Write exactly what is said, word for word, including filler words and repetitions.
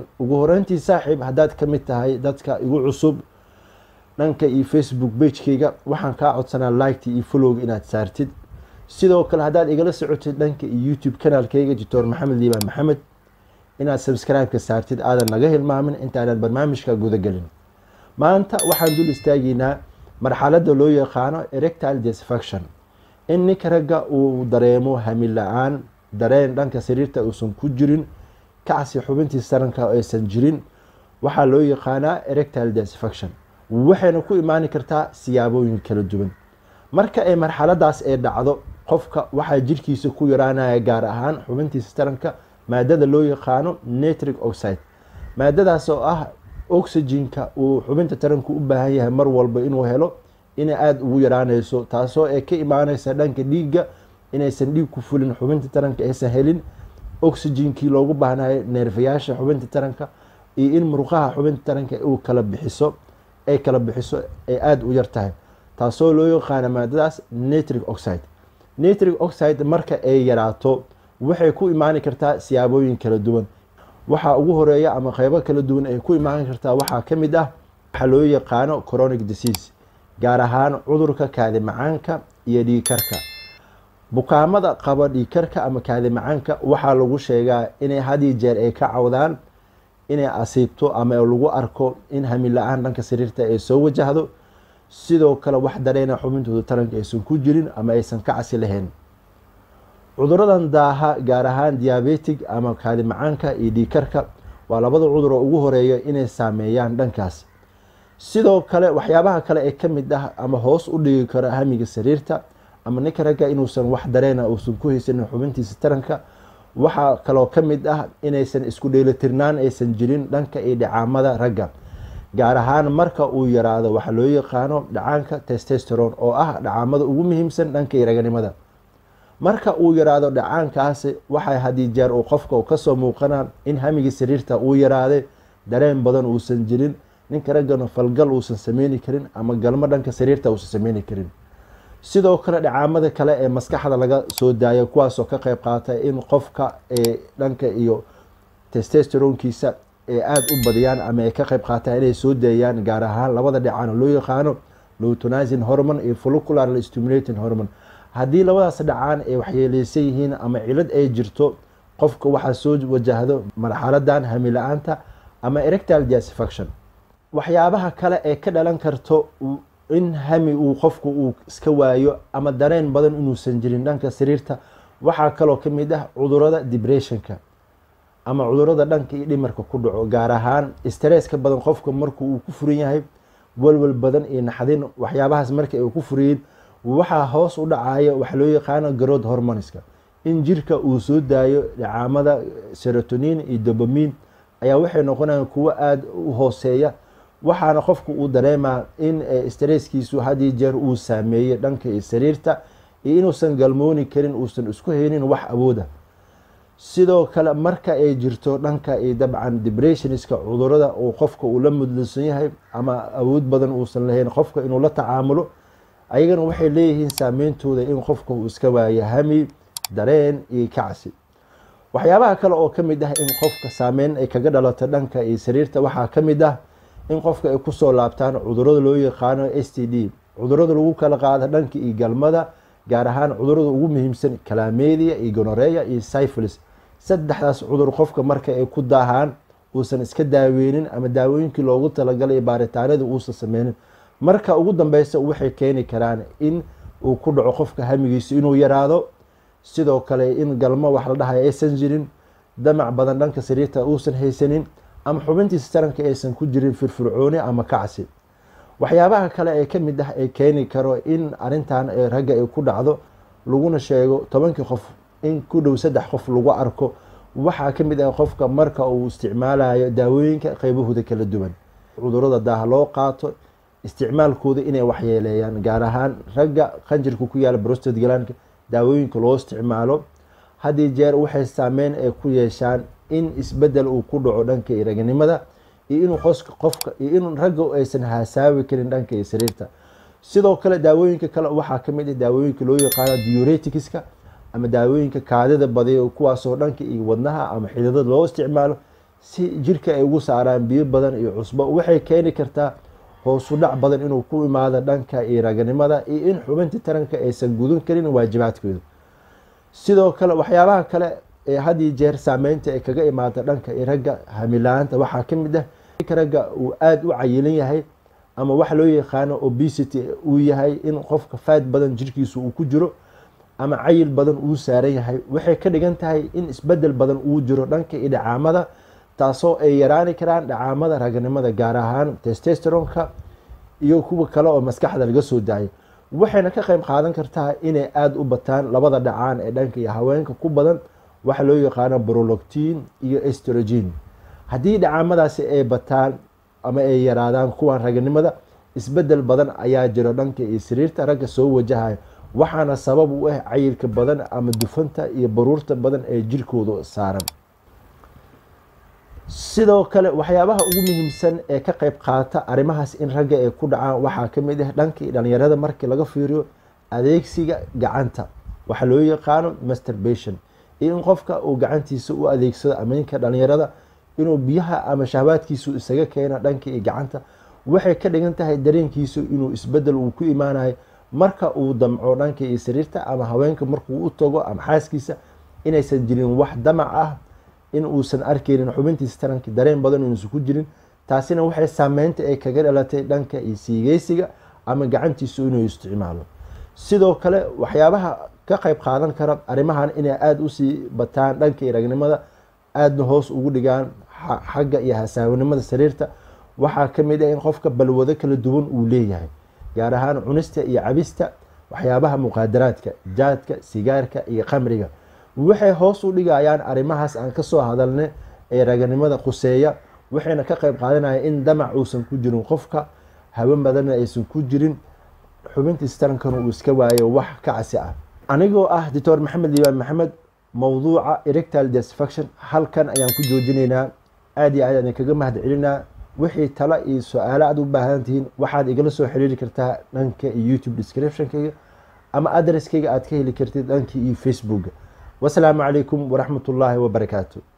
ugu horeyntii saaxiib haddaad ka mid tahay dadka igu cusub dhanka iyo Facebook page-kayga waxaan kaa codsanaa like iyo follow inaad saartid. sidoo kale haddaad igala socotid dhanka iyo YouTube kanaalkayga Doctor Maxamed Liibaan Maxamed inaad subscribe ka saartid aadan naga hilmaamin intaanan barnaamijka guda galin. maanta waxaan dul istaageynaa marxaladda loo yaqaano erectile dysfunction, in ninka ragga uu dareemo hamil la'aan, dareen dhanka sariirta uusan ku jirin, kacsi xubintiisa taranka aysan jirin, waxaa loo yaqaanaa erectile dysfunction. waxayna ku imaan kartaa siyaabooyin kala duwan. marka ay marxaladaas ay dhacdo, qofka waxaa jirkiisa ku yaraanaya gaar ahaan xubintiisa taranka maadada loo yaqaano nitric oxide. maadadaas oo ah oxygenka uu xubinta taranku u baahan yahay mar walba inuu helo inay aada ugu yaraanayso, taasoo ay ka imaanaysa dhanka dhiigga inaysan dhiig ku fulin xubinta taranka, aysan helin oxygenkii loogu baahnayo neerfayaasha xubinta taranka, iyo in muruqaha xubinta taranka uu kala bixiso ay kala bixiso ay aada u yar tahay, taasoo loo yaqaano maadadaas nitric oxide. nitric oxide marka ay yaraato waxay ku imaan kartaa siyaabooyin kala duwan. waxaa ugu horeeya ama qaybo kala duwan ay ku imaan kartaa waxaa ka mid ah waxaa loo yaqaano chronic disease, gaar ahaan cudurka kaadi macaanka iyo dhiigkarka. bukaamada qaba dhiigkarka ama kaadi macaanka waxaa lagu sheegaa inay had iyo jeer ay ka cawdaan inay asiibto ama lagu arko in hamil la-aan dhanka sariirta ay soo wajahdo, sidoo kale wax dareena xubintooda taranka aysan ku jirin ama aysan ka casi lahayn. cuduradan daaha gaar ahaan diabetic ama kaadi macaanka iyo dhiigkarka waa labada cudur oo ugu horeeya inay saameeyaan dhankaas. sidoo kale waxyaabaha kale ee ka mid ah ama hoos u dhigi karo hamiga sariirta ama ninka ragga inuusan wax dareena uusan ku haysanin xubintiisa taranka, waxaa kaloo ka mid ah inaysan isku dheelitirnaan aysan jirin dhanka iyo dhacaamada ragga, gaar ahaan marka uu yaraado waxaa loo yaqaano dhacaanka testosterone oo ah dhacaamada ugu muhiimsan dhanka iyo raganimada. marka uu yaraado dhacaankaasi waxay hadii jeer uu qofka kasoo muuqanaa in hamigii sariirta uu yaraaday, dareen badan uusan jirin, ninka raggana falgal uusan sameyni karin ama galmo dhanka sariirta uusan sameyni karin. sidoo kale dhacaamada kale ee maskaxda laga soo daayo kuwaasoo ka qayb qaata in qofka ee dhanka iyo testosteronkiisa ay aada u badiyaan ama ay ka qayb qaataan inay soo daayaan, gaar ahaan labada dhacaan loo yaqaano luteinizing hormone iyo follicular stimulating hormone. haddii labadaas dhacaan ay waxyeeleysan yihiin ama cilad ay jirto, qofka waxaa soo wajahdo marxaladan hamil la-aanta ama erectile dysfunction. waxyaabaha kale ee ka dhalan karto in hami uu qofku uu iska waayo ama dareen badan inuusan jirin dhanka sariirta waxaa kaloo ka mid ah cudurada depressionka ama cudurada dhanka iyo dhimarka ku dhaco, gaar ahaan stresska badan qofka marku uu ku furan yahay, walwal badan iyo naxdin. waxyaabahaas marka ay ku furiyin waxaa hoos u dhacaya waxa loo yaqaano growth hormoneska, in jirka uu soo daayo dhacaamada serotonin iyo dopamine ayaa waxay noqonayaan kuwo aada u hooseeya, waxaana qofku uu dareemaa in stresskiisu hadii jeer uu saameeyey dhanka iyo sariirta iyo inuusan galmooni karin, uusan isku haynin wax awooda. sidoo kale marka ay jirto dhanka iyo dabcan depressionska cudurada uu qofka uu la mudlunsan yahay ama awood badan uusan lahayn qofka inuu la tacaamulo, ayagana waxay leeyihiin saameyntooda in qofka uu iska waayo hami, dareen iyo kacsi. waxyaabaha kale oo ka mid ah in qofka saameyn ay kaga dhalato dhanka iyo sariirta waxaa ka mid ah in qofka ay kusoo laabtaan cudurada loo yaqaano S T D, cudurada lagu kala qaado dhanka iyo galmada, gaar ahaan cudurada ugu muhiimsan chlamydia iyo gonorrhea iyo syphilis. saddexdaas cudur qofka marka ay ku daahaan uusan iska daaweynin ama daawooyinkii loogu talagalay baaritaanada uusan sameynin, marka ugu dambeysa waxay keeni karaan in uu ku dhaco qofka hamigiisa inuu yaraado, sidoo kale in galmo wax la dhahayo aysan jirin, damac badan dhanka sariirta uusan haysanin, ama xubintiisa taranka aysan ku jirin firfircooni ama kacsi. waxyaabaha kale ee ka mid ah ay keeni karo in arintan ragga ay ku dhacdo laguna sheego tobankii qof in ku dhow saddex qof lagu arko, waxaa ka mid ah qofka marka uu isticmaalayo daawooyinka qaybahooda kala duwan. cudurada daaha loo qaato isticmaalkooda inay waxyeeleeyaan, gaar ahaan ragga qanjirka ku yaala prostate glandka daawooyinka loo isticmaalo hadii jeer waxay saameyn ay ku yeeshaan in isbedel uu ku dhaco dhanka iyo raganimada iyo inuu qofka iyo in ragga aysan hasaawi karin dhanka iyo sariirta. sidoo kale daawooyinka kale waxaa ka mid ah daawooyinka loo yaqaano diureticska ama daawooyinka kaadida badiyo kuwaasoo dhanka iyo wadnaha ama xididada loo isticmaalo si jirka ay ugu saaraan biyo badan iyo cusbo waxay keeni kartaa hoos u dhac badan inuu ku imaado dhanka iyo raganimada iyo in xubinta taranka aysan gudan karin waajibaadkooda. sidoo kale waxyaabaha kale ee had iyo jeer saameynta ay kaga imaado dhanka iyo ragga hamilaanta waxaa ka mid ah ragga uu aada u cayilan yahay ama waxa loo yaqaano obesity uu yahay in qofka faad badan jirkiisa uu ku jiro ama cayil badan uu saaran yahay waxay ka dhigan tahay in isbedel badan uu jiro dhanka iyo dhacaamada taasoo ay yaraani karaan dhacaamada raganimada gaar ahaan testosteronka iyo kuwa kale oo maskaxda laga soo daayay waxayna ka qayb qaadan kartaa inay aada u bataan labada dhacaan ee dhanka iyo haweenka ku badan waxa loo yaqaano prolactin iyo estrogen. haddii dhacaamadaasi ay bataan ama ay yaraadaan kuwan raganimada isbedel badan ayaa jiro dhanka iyo sariirta ragga soo wajahayo waxaana sabab u ah cayilka badan ama dufanta iyo baruurta badan ee jirkooda saaran. sidoo kale waxyaabaha ugu muhiimsan ee ka qayb qaata arrimahaas in ragga ay ku dhacaan waxaa ka mid ah dhanka dhalinyarada markii laga fiiriyo adeegsiga gacanta waxa loo yaqaano masturbation iyo in qofka uu gacantiisa u adeegsado ameenka dhalinyarada inuu biyaha ama shahwaadkiisu isaga keeno dhanka iyo gacanta waxay ka dhigan tahay dareenkiisu inuu isbedel uu ku imaanayo marka uu damco dhanka iyo sariirta ama haweenka markuu u tago ama xaaskiisa inaysan jirin wax damac ah in uusan arkeynin xubintiisa taranka dareen badan inuusan ku jirin taasina waxay saameynta ay kaga dhalatay dhanka iyo siigeysiga ama gacantiisu inuu isticmaalo. sidoo kale waxyaabaha ka qayb qaadan kara arrimahan inay aada usii bataan dhanka iyo ragnimada aadna hoos ugu dhigaan xagga iyo hasaawanimada sariirta waxaa ka mid ah in qofka balwado kala duwan uu leeyahay gaar ahaan cunista iyo cabista waxyaabaha muqaadaraadka jaadka sigaarka iyo khamriga waxay hoos u dhigayaan arrimahaas aan kasoo hadalnay ee raganimada quseeya waxayna ka qayb qaadanaya in damac uusan ku jirin qofka hawan badanna aysan ku jirin xubintiisa tarankana uu iska waayo wax ka casi ah. anigoo ah doctor maxamed liibaan maxamed mowduuca erectile dysfunction halkan ayaan ku joojinaynaa aada iyo aad aan kaga mahad celinaa wixii talo iyo su-aalo aad u baahan tihiin waxaad igala soo xiriiri kartaa dhanka iyo youtube descriptionkayga ama adresskayga aad ka heli kartid dhanka iyo facebooka. wasalaamu calaykum waraxmat ullaahi wabarakaatu.